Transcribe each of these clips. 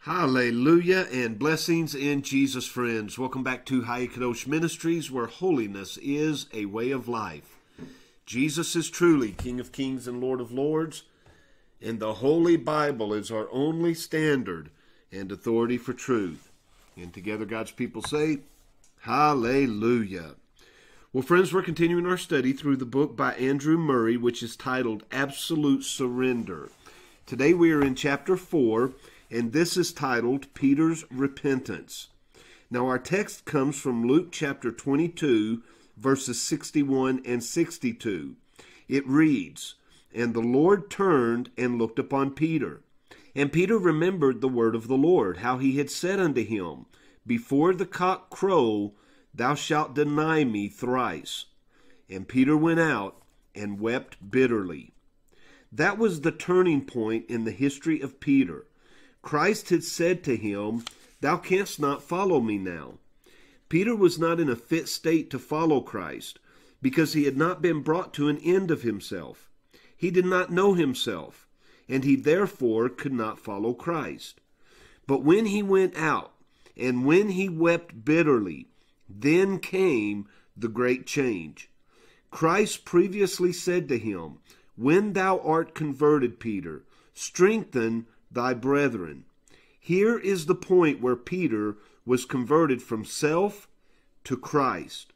Hallelujah and blessings in Jesus, friends. Welcome back to Hayei Kadosh Ministries, where holiness is a way of life. Jesus is truly King of Kings and Lord of Lords, and the Holy Bible is our only standard and authority for truth. And together God's people say, Hallelujah. Well, friends, we're continuing our study through the book by Andrew Murray, which is titled Absolute Surrender. Today we are in chapter 4, and this is titled Peter's Repentance. Now our text comes from Luke chapter 22, verses 61 and 62. It reads, "And the Lord turned and looked upon Peter. And Peter remembered the word of the Lord, how he had said unto him, Before the cock crow, thou shalt deny me thrice. And Peter went out and wept bitterly." That was the turning point in the history of Peter. Christ had said to him, "Thou canst not follow me now." Peter was not in a fit state to follow Christ because he had not been brought to an end of himself. He did not know himself, and he therefore could not follow Christ. But when he went out, and when he wept bitterly, then came the great change. Christ previously said to him, "When thou art converted, Peter, strengthen thy brethren." Here is the point where Peter was converted from self to Christ.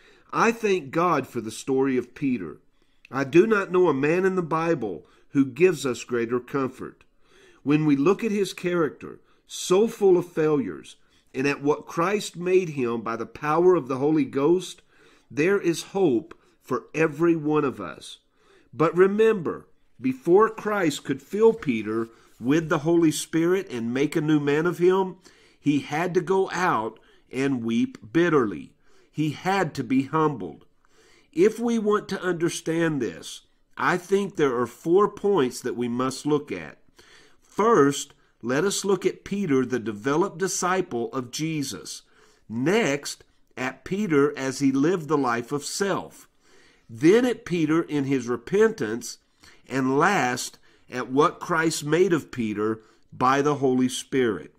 I thank God for the story of Peter. I do not know a man in the Bible who gives us greater comfort. When we look at his character, so full of failures, and at what Christ made him by the power of the Holy Ghost, there is hope for every one of us. But remember, before Christ could fill Peter with the Holy Spirit and make a new man of him, he had to go out and weep bitterly. He had to be humbled. If we want to understand this, I think there are 4 points that we must look at. First, let us look at Peter, the developed disciple of Jesus. Next, at Peter as he lived the life of self. Then at Peter in his repentance, and last, at what Christ made of Peter by the Holy Spirit.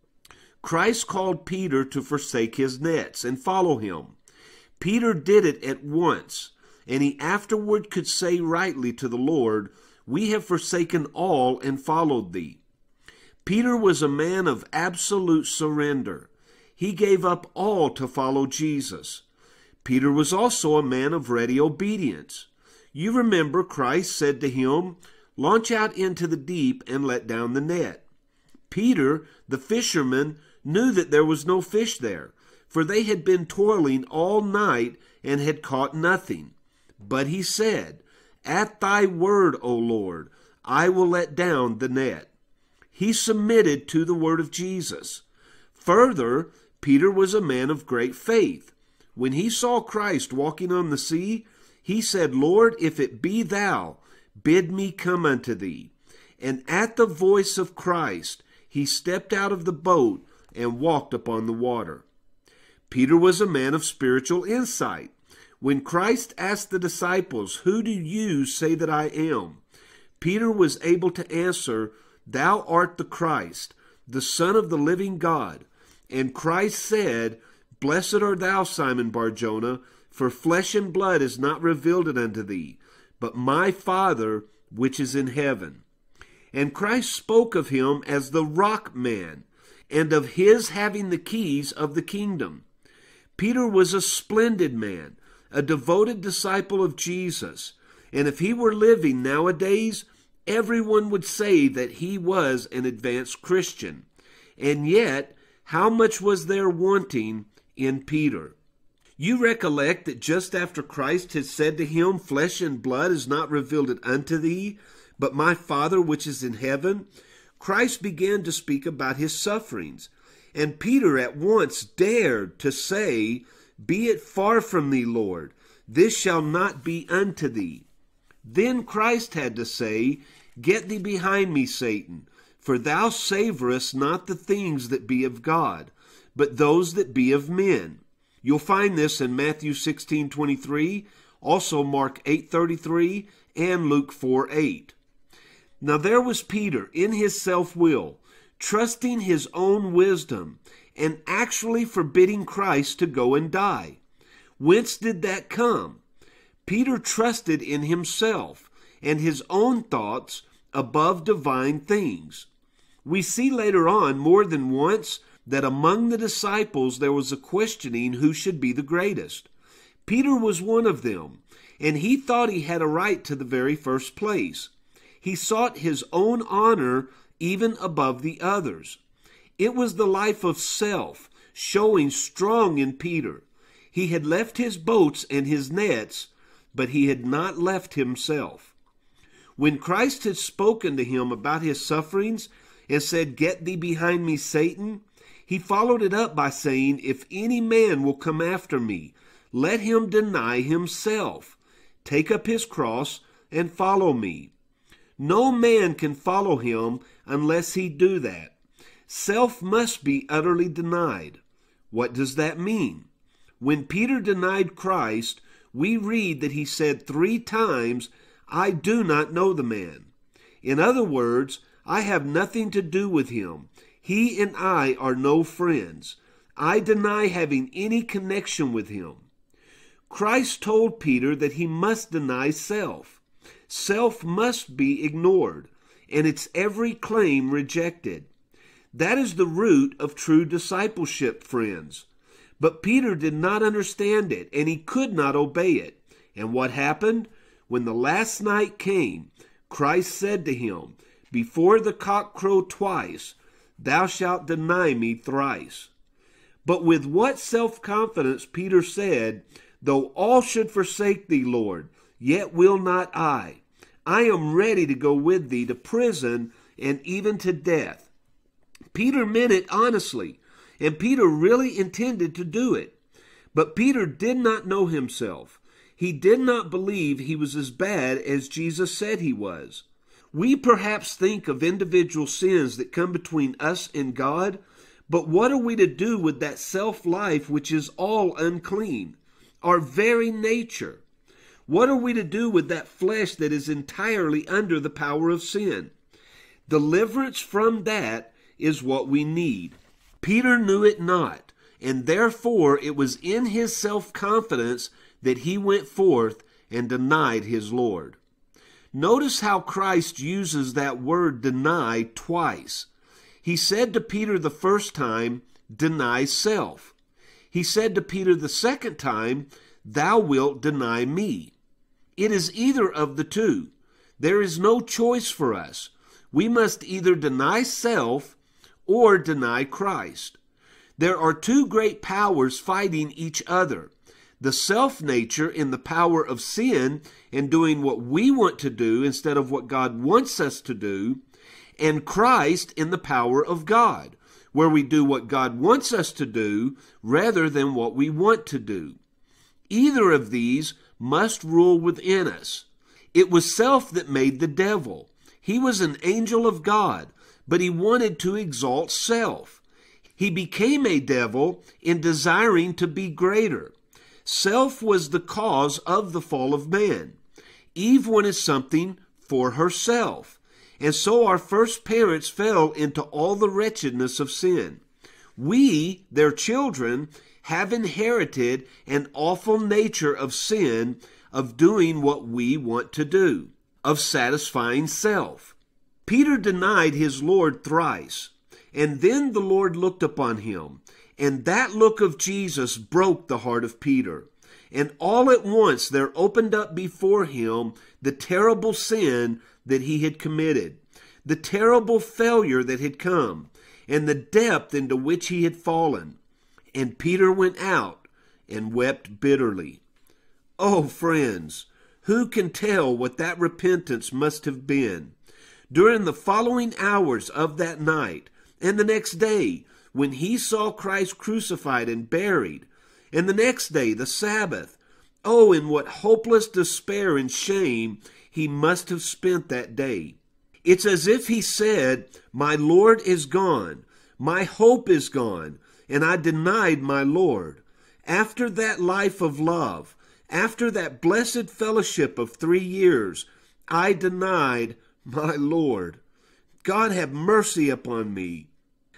Christ called Peter to forsake his nets and follow him. Peter did it at once, and he afterward could say rightly to the Lord, "We have forsaken all and followed thee." Peter was a man of absolute surrender. He gave up all to follow Jesus. Peter was also a man of ready obedience. You remember Christ said to him, "Launch out into the deep and let down the net." Peter, the fisherman, knew that there was no fish there, for they had been toiling all night and had caught nothing. But he said, "At thy word, O Lord, I will let down the net." He submitted to the word of Jesus. Further, Peter was a man of great faith. When he saw Christ walking on the sea, he said, "Lord, if it be thou, bid me come unto thee." And at the voice of Christ, he stepped out of the boat and walked upon the water. Peter was a man of spiritual insight. When Christ asked the disciples, "Who do you say that I am?" Peter was able to answer, "Thou art the Christ, the Son of the living God." And Christ said, "Blessed art thou, Simon Bar-Jonah, for flesh and blood is not revealed it unto thee, but my Father which is in heaven." And Christ spoke of him as the rock man, and of his having the keys of the kingdom. Peter was a splendid man, a devoted disciple of Jesus, and if he were living nowadays, everyone would say that he was an advanced Christian. And yet, how much was there wanting in Peter? You recollect that just after Christ had said to him, "Flesh and blood is not revealed it unto thee, but my Father which is in heaven," Christ began to speak about his sufferings. And Peter at once dared to say, "Be it far from thee, Lord, this shall not be unto thee." Then Christ had to say, "Get thee behind me, Satan, for thou savorest not the things that be of God, but those that be of men." You'll find this in Matthew 16:23, also Mark 8:33, and Luke 4:8. Now there was Peter in his self-will, trusting his own wisdom, and actually forbidding Christ to go and die. Whence did that come? Peter trusted in himself and his own thoughts above divine things. We see later on more than once that among the disciples there was a questioning who should be the greatest. Peter was one of them, and he thought he had a right to the very first place. He sought his own honor even above the others. It was the life of self showing strong in Peter. He had left his boats and his nets, but he had not left himself. When Christ had spoken to him about his sufferings and said, "Get thee behind me, Satan," he followed it up by saying, "If any man will come after me, let him deny himself, take up his cross, and follow me." No man can follow him unless he do that. Self must be utterly denied. What does that mean? When Peter denied Christ, we read that he said 3 times, "I do not know the man." In other words, I have nothing to do with him. He and I are no friends. I deny having any connection with him. Christ told Peter that he must deny self. Self must be ignored, and its every claim rejected. That is the root of true discipleship, friends. But Peter did not understand it, and he could not obey it. And what happened? When the last night came, Christ said to him, "Before the cock crow twice, thou shalt deny me thrice." But with what self-confidence Peter said, "Though all should forsake thee, Lord, yet will not I. I am ready to go with thee to prison and even to death." Peter meant it honestly, and Peter really intended to do it. But Peter did not know himself. He did not believe he was as bad as Jesus said he was. We perhaps think of individual sins that come between us and God, but what are we to do with that self-life which is all unclean? Our very nature. What are we to do with that flesh that is entirely under the power of sin? Deliverance from that is what we need. Peter knew it not, and therefore it was in his self-confidence that he went forth and denied his Lord. Notice how Christ uses that word deny twice. He said to Peter the first time, "Deny self." He said to Peter the second time, "Thou wilt deny me." It is either of the two. There is no choice for us. We must either deny self or deny Christ. There are 2 great powers fighting each other. The self-nature in the power of sin and doing what we want to do instead of what God wants us to do, and Christ in the power of God, where we do what God wants us to do rather than what we want to do. Either of these must rule within us. It was self that made the devil. He was an angel of God, but he wanted to exalt self. He became a devil in desiring to be greater. Self was the cause of the fall of man. Eve wanted something for herself, and so our first parents fell into all the wretchedness of sin. We, their children, have inherited an awful nature of sin, of doing what we want to do, of satisfying self. Peter denied his Lord thrice, and then the Lord looked upon him, and that look of Jesus broke the heart of Peter. And all at once there opened up before him the terrible sin that he had committed, the terrible failure that had come, and the depth into which he had fallen. And Peter went out and wept bitterly. Oh, friends, who can tell what that repentance must have been? During the following hours of that night, and the next day, when he saw Christ crucified and buried, and the next day, the Sabbath, oh, in what hopeless despair and shame he must have spent that day. It's as if he said, "My Lord is gone, my hope is gone, and I denied my Lord." After that life of love, after that blessed fellowship of 3 years, I denied my Lord. God have mercy upon me.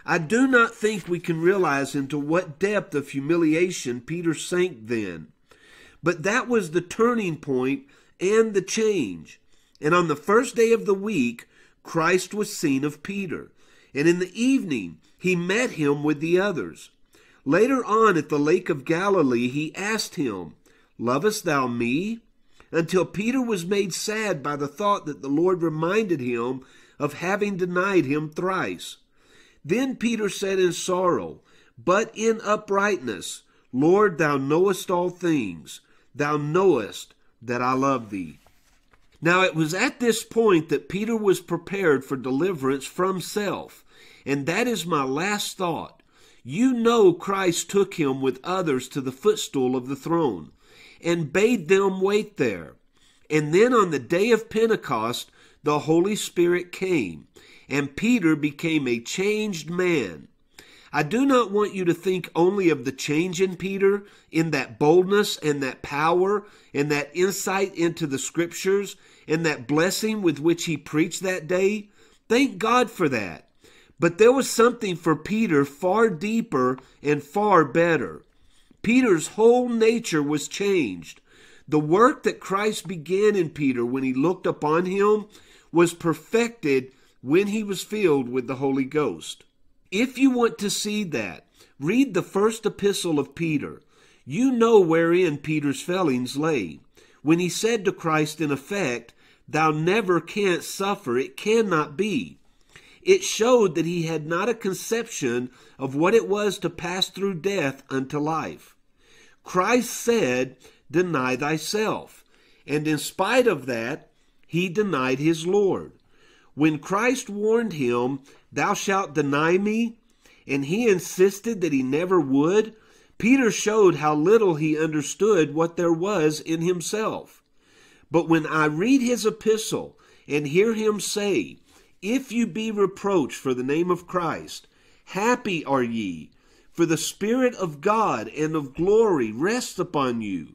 I do not think we can realize into what depth of humiliation Peter sank then. But that was the turning point and the change. And on the first day of the week, Christ was seen of Peter. And in the evening, he met him with the others. Later on at the lake of Galilee, he asked him, "Lovest thou me?" Until Peter was made sad by the thought that the Lord reminded him of having denied him thrice. Then Peter said in sorrow, but in uprightness, "Lord, thou knowest all things. Thou knowest that I love thee." Now it was at this point that Peter was prepared for deliverance from self. And that is my last thought. You know Christ took him with others to the footstool of the throne and bade them wait there. And then on the day of Pentecost, the Holy Spirit came, and Peter became a changed man. I do not want you to think only of the change in Peter, in that boldness and that power and that insight into the Scriptures and that blessing with which he preached that day. Thank God for that. But there was something for Peter far deeper and far better. Peter's whole nature was changed. The work that Christ began in Peter when he looked upon him was perfected when he was filled with the Holy Ghost. If you want to see that, read the first epistle of Peter. You know wherein Peter's failings lay. When he said to Christ in effect, "Thou never canst suffer, it cannot be." It showed that he had not a conception of what it was to pass through death unto life. Christ said, "Deny thyself." And in spite of that, he denied his Lord. When Christ warned him, "Thou shalt deny me," and he insisted that he never would, Peter showed how little he understood what there was in himself. But when I read his epistle and hear him say, "If you be reproached for the name of Christ, happy are ye, for the Spirit of God and of glory rests upon you,"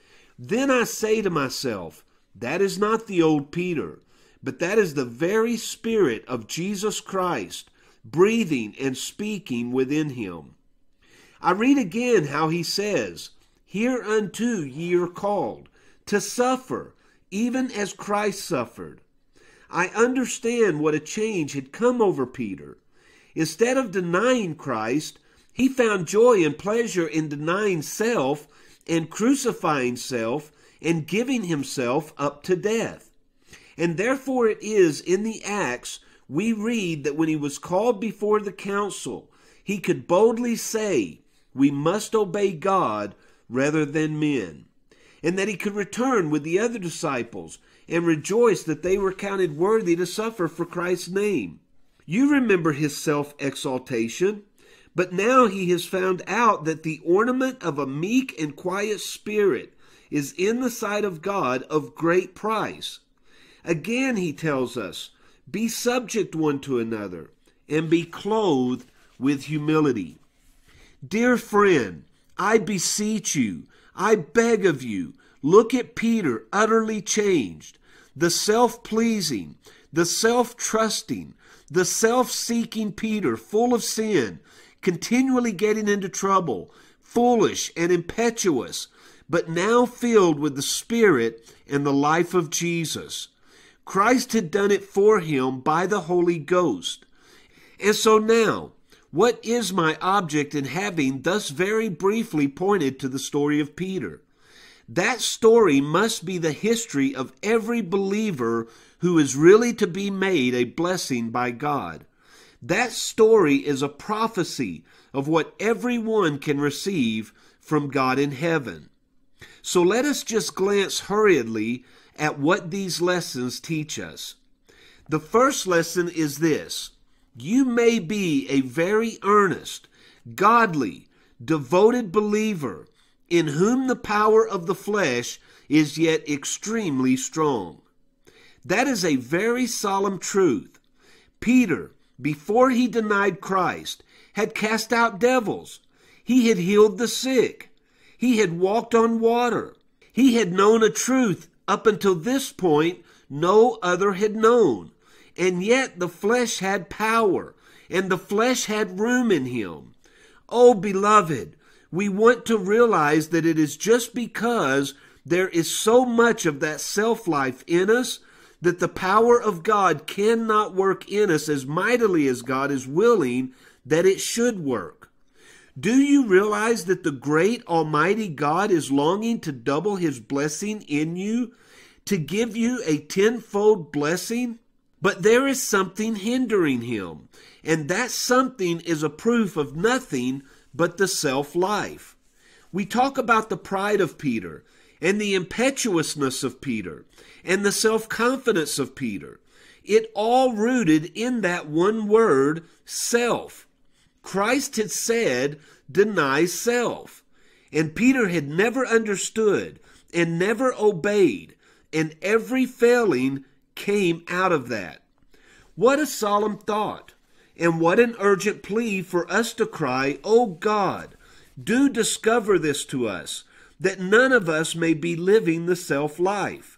then I say to myself, that is not the old Peter, but that is the very Spirit of Jesus Christ breathing and speaking within him. I read again how he says, "Hereunto ye are called, to suffer, even as Christ suffered." I understand what a change had come over Peter. Instead of denying Christ, he found joy and pleasure in denying self and crucifying self and giving himself up to death. And therefore it is in the Acts we read that when he was called before the council, he could boldly say, "We must obey God rather than men," and that he could return with the other disciples and rejoice that they were counted worthy to suffer for Christ's name. You remember his self-exaltation, but now he has found out that the ornament of a meek and quiet spirit is in the sight of God of great price. Again he tells us, "Be subject one to another, and be clothed with humility." Dear friend, I beseech you, I beg of you, look at Peter utterly changed. The self-pleasing, the self-trusting, the self-seeking Peter, full of sin, continually getting into trouble, foolish and impetuous, but now filled with the Spirit and the life of Jesus. Christ had done it for him by the Holy Ghost. And so now, what is my object in having thus very briefly pointed to the story of Peter? That story must be the history of every believer who is really to be made a blessing by God. That story is a prophecy of what everyone can receive from God in heaven. So let us just glance hurriedly at what these lessons teach us. The first lesson is this: you may be a very earnest, godly, devoted believer in whom the power of the flesh is yet extremely strong. That is a very solemn truth. Peter, before he denied Christ, had cast out devils. He had healed the sick. He had walked on water. He had known a truth up until this point no other had known. and yet the flesh had power, and the flesh had room in him. Oh, beloved, we want to realize that it is just because there is so much of that self-life in us that the power of God cannot work in us as mightily as God is willing that it should work. Do you realize that the great Almighty God is longing to double His blessing in you, to give you a tenfold blessing? But there is something hindering Him, and that something is a proof of nothing but the self-life. We talk about the pride of Peter, and the impetuousness of Peter, and the self-confidence of Peter. It all rooted in that one word, self. Christ had said, deny self. And Peter had never understood and never obeyed, and every failing came out of that. What a solemn thought, and what an urgent plea for us to cry, "Oh God, do discover this to us, that none of us may be living the self-life."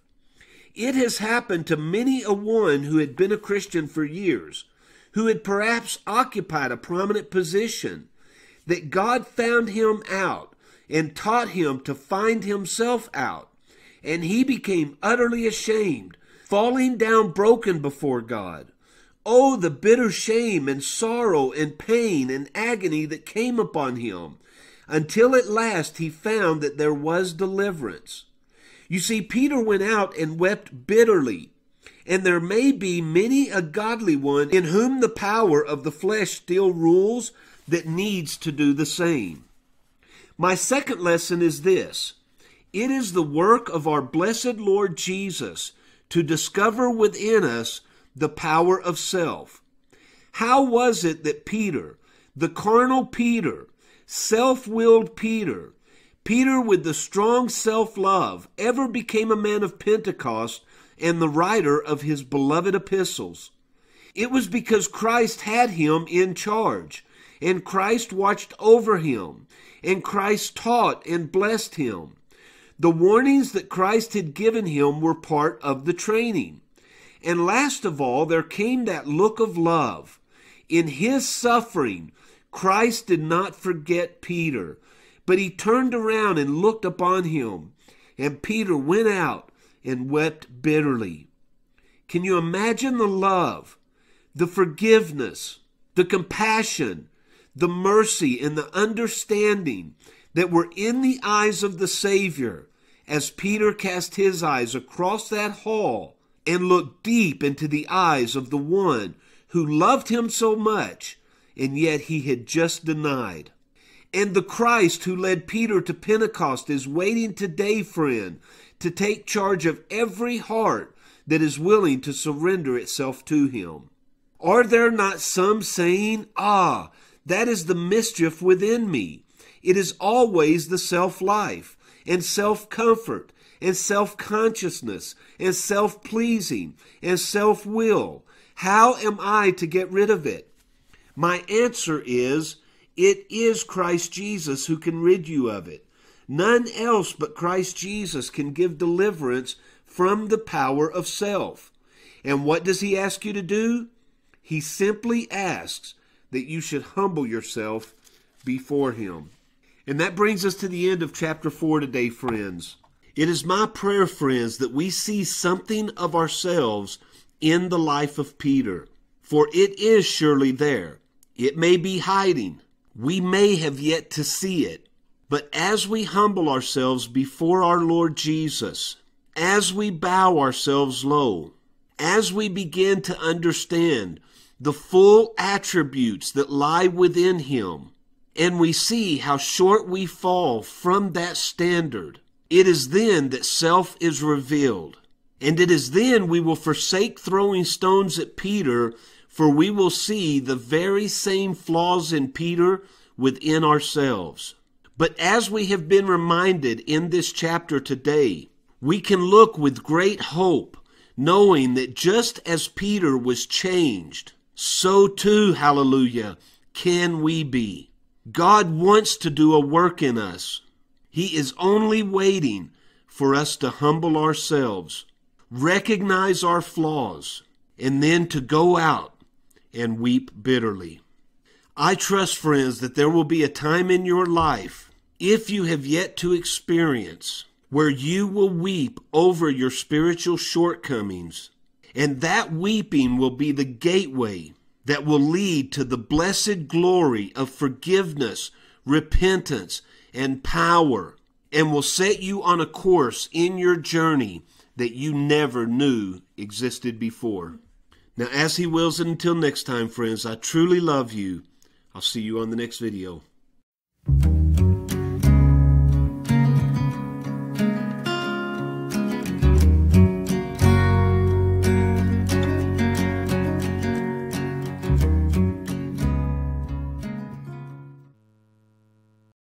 It has happened to many a one who had been a Christian for years, who had perhaps occupied a prominent position, that God found him out and taught him to find himself out, and he became utterly ashamed, falling down broken before God. Oh, the bitter shame and sorrow and pain and agony that came upon him, until at last he found that there was deliverance. You see, Peter went out and wept bitterly, and there may be many a godly one in whom the power of the flesh still rules that needs to do the same. My second lesson is this: it is the work of our blessed Lord Jesus to discover within us the power of self. How was it that Peter, the carnal Peter, self-willed Peter, Peter with the strong self-love, ever became a man of Pentecost and the writer of his beloved epistles? It was because Christ had him in charge, and Christ watched over him, and Christ taught and blessed him. The warnings that Christ had given him were part of the training. And last of all, there came that look of love. In his suffering, Christ did not forget Peter, but he turned around and looked upon him, and Peter went out and wept bitterly. Can you imagine the love, the forgiveness, the compassion, the mercy, and the understanding that were in the eyes of the Savior as Peter cast his eyes across that hall and looked deep into the eyes of the one who loved him so much, and yet he had just denied? And the Christ who led Peter to Pentecost is waiting today, friend, to take charge of every heart that is willing to surrender itself to him. Are there not some saying, "Ah, that is the mischief within me. It is always the self-life and self-comfort and self-consciousness and self-pleasing and self-will. How am I to get rid of it?" My answer is, it is Christ Jesus who can rid you of it. None else but Christ Jesus can give deliverance from the power of self. And what does he ask you to do? He simply asks that you should humble yourself before him. And that brings us to the end of chapter 4 today, friends. It is my prayer, friends, that we see something of ourselves in the life of Peter. For it is surely there. It may be hiding. We may have yet to see it. But as we humble ourselves before our Lord Jesus, as we bow ourselves low, as we begin to understand the full attributes that lie within him, and we see how short we fall from that standard, it is then that self is revealed. And it is then we will forsake throwing stones at Peter, for we will see the very same flaws in Peter within ourselves. But as we have been reminded in this chapter today, we can look with great hope, knowing that just as Peter was changed, so too, hallelujah, can we be. God wants to do a work in us. He is only waiting for us to humble ourselves, recognize our flaws, and then to go out and weep bitterly. I trust, friends, that there will be a time in your life, if you have yet to experience, where you will weep over your spiritual shortcomings. And that weeping will be the gateway that will lead to the blessed glory of forgiveness, repentance, and power, and will set you on a course in your journey that you never knew existed before. Now, as He wills it, until next time, friends, I truly love you. I'll see you on the next video.